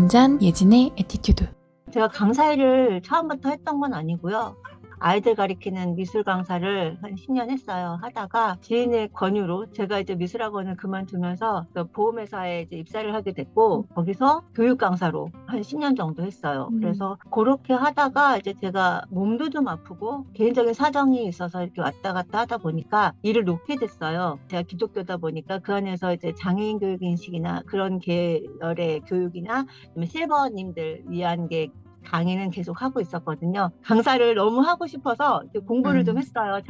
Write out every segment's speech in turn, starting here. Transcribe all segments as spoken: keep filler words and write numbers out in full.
한잔 예진의 애티튜드. 제가 강사 일을 처음부터 했던 건 아니고요. 아이들 가리키는 미술 강사를 한 십 년 했어요. 하다가 지인의 권유로 제가 이제 미술학원을 그만두면서 그 보험회사에 이제 입사를 하게 됐고, 거기서 교육 강사로 한 십 년 정도 했어요. 음. 그래서 그렇게 하다가 이제 제가 몸도 좀 아프고 개인적인 사정이 있어서 이렇게 왔다 갔다 하다 보니까 일을 놓게 됐어요. 제가 기독교다 보니까 그 안에서 이제 장애인 교육 인식이나 그런 계열의 교육이나 실버님들 위한 게 강의는 계속 하고 있었거든요. 강사를 너무 하고 싶어서 이제 공부를 음. 좀 했어요.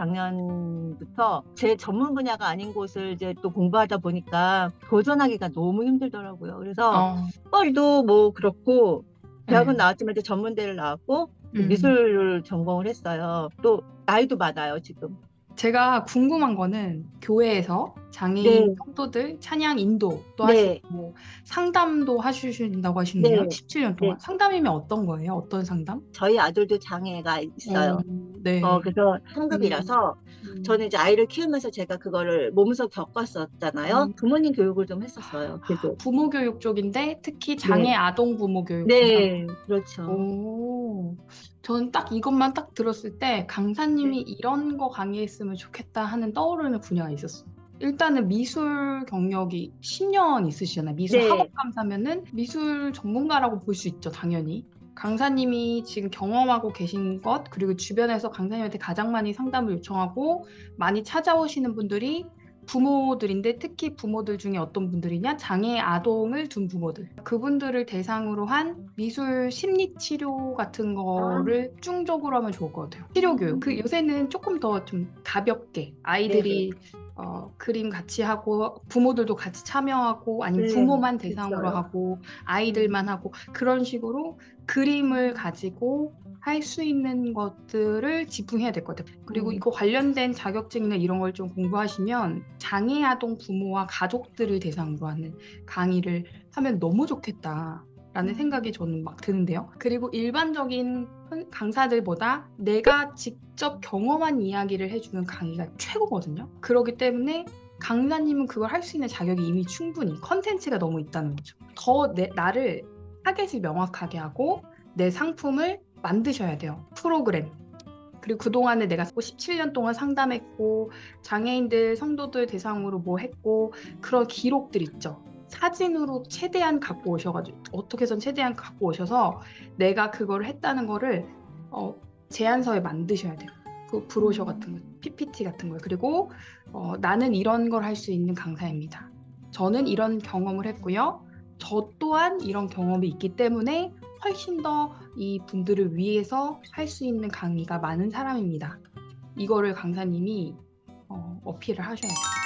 작년부터. 제 전문 분야가 아닌 곳을 이제 또 공부하다 보니까 도전하기가 너무 힘들더라고요. 그래서 어. 뻘도 뭐 그렇고 대학은 네. 나왔지만 이제 전문대를 나왔고 음. 미술을 전공을 했어요. 또 나이도 많아요, 지금. 제가 궁금한 거는 교회에서 장애인 네. 성도들 찬양 인도도 네. 하시고 상담도 하셔준다고 하시네요. 네. 십칠 년 동안. 네. 상담이면 어떤 거예요? 어떤 상담? 저희 아들도 장애가 있어요. 어, 네. 어, 그래서 상급이라서 음. 저는 이제 아이를 키우면서 제가 그거를 몸소 겪었었잖아요. 음. 부모님 교육을 좀 했었어요. 계속. 부모 교육 쪽인데 특히 장애 네. 아동 부모 교육. 네, 그렇죠. 오, 저는 딱 이것만 딱 들었을 때 강사님이 이런 거 강의했으면 좋겠다 하는 떠오르는 분야가 있었어요. 일단은 미술 경력이 십 년 있으시잖아요. 미술 네. 학업 강사면은 미술 전문가라고 볼 수 있죠, 당연히. 강사님이 지금 경험하고 계신 것, 그리고 주변에서 강사님한테 가장 많이 상담을 요청하고 많이 찾아오시는 분들이 부모들인데, 특히 부모들 중에 어떤 분들이냐? 장애 아동을 둔 부모들. 그분들을 대상으로 한 미술 심리 치료 같은 거를 집중적으로 하면 좋을 것 같아요. 치료 교육. 그 요새는 조금 더 좀 가볍게 아이들이 어, 그림 같이 하고 부모들도 같이 참여하고 아니면 네, 부모만 대상으로 있어요. 하고 아이들만 하고 그런 식으로 그림을 가지고 할 수 있는 것들을 집중해야 될 것 같아요. 그리고 음. 이거 관련된 자격증이나 이런 걸 좀 공부하시면 장애 아동 부모와 가족들을 대상으로 하는 강의를 하면 너무 좋겠다 라는 생각이 저는 막 드는데요. 그리고 일반적인 강사들보다 내가 직접 경험한 이야기를 해주는 강의가 최고거든요. 그렇기 때문에 강사님은 그걸 할 수 있는 자격이 이미 충분히 컨텐츠가 너무 있다는 거죠. 더 내, 나를 타겟을 명확하게 하고 내 상품을 만드셔야 돼요. 프로그램. 그리고 그동안에 내가 십칠 년 동안 상담했고 장애인들, 성도들 대상으로 뭐 했고 그런 기록들 있죠. 사진으로 최대한 갖고 오셔가지고 어떻게 해선 최대한 갖고 오셔서 내가 그걸 했다는 거를 어, 제안서에 만드셔야 돼요. 그 브로셔 같은 거, 피피티 같은 거요. 그리고 어, 나는 이런 걸 할 수 있는 강사입니다. 저는 이런 경험을 했고요. 저 또한 이런 경험이 있기 때문에 훨씬 더 이 분들을 위해서 할 수 있는 강의가 많은 사람입니다. 이거를 강사님이 어, 어필을 하셔야 돼요.